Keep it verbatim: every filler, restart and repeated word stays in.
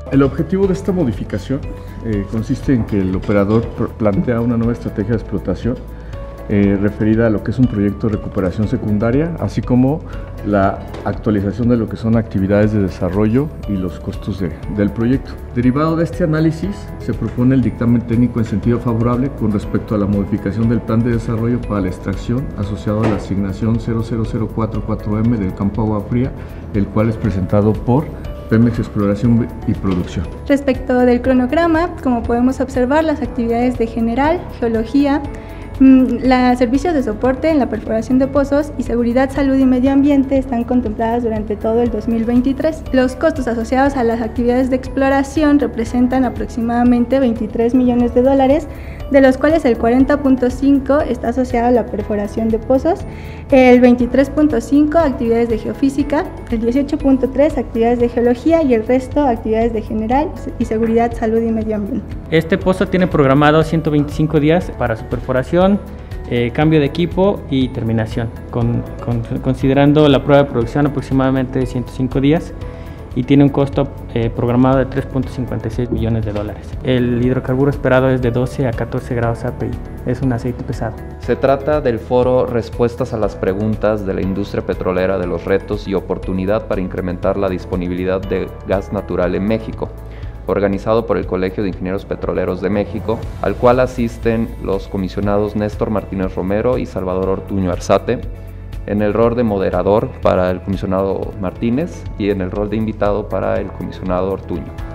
El objetivo de esta modificación eh, consiste en que el operador plantea una nueva estrategia de explotación eh, referida a lo que es un proyecto de recuperación secundaria, así como la actualización de lo que son actividades de desarrollo y los costos de, del proyecto. Derivado de este análisis, se propone el dictamen técnico en sentido favorable con respecto a la modificación del plan de desarrollo para la extracción asociado a la asignación cero cero cero cuatro cuatro eme del campo Agua Fría, el cual es presentado por Pemex Exploración y Producción. Respecto del cronograma, como podemos observar, las actividades de general, geología, los servicios de soporte en la perforación de pozos y seguridad, salud y medio ambiente están contempladas durante todo el dos mil veintitrés. Los costos asociados a las actividades de exploración representan aproximadamente veintitrés millones de dólares, de los cuales el cuarenta punto cinco está asociado a la perforación de pozos, el veintitrés punto cinco actividades de geofísica, el dieciocho punto tres actividades de geología y el resto actividades de general y seguridad, salud y medio ambiente. Este pozo tiene programado ciento veinticinco días para su perforación, eh, cambio de equipo y terminación, con, con, considerando la prueba de producción aproximadamente ciento cinco días, y tiene un costo eh, programado de tres punto cincuenta y seis millones de dólares. El hidrocarburo esperado es de doce a catorce grados A P I, es un aceite pesado. Se trata del foro Respuestas a las preguntas de la industria petrolera de los retos y oportunidad para incrementar la disponibilidad de gas natural en México, organizado por el Colegio de Ingenieros Petroleros de México, al cual asisten los comisionados Néstor Martínez Romero y Salvador Ortuño Arzate, en el rol de moderador para el comisionado Martínez y en el rol de invitado para el comisionado Ortuño.